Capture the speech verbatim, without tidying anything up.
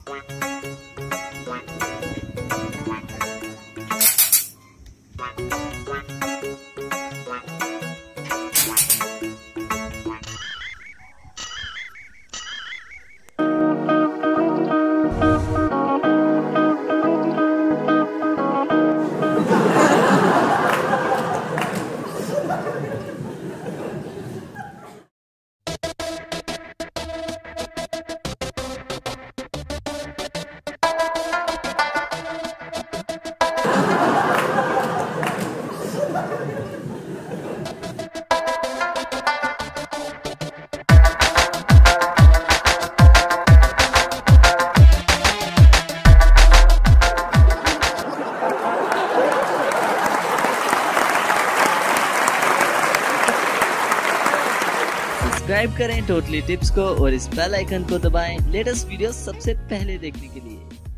Subscribe करें totally tips को और इस बेल आइकन को दबाएं लेटेस्ट वीडियो सबसे पहले देखने के लिए।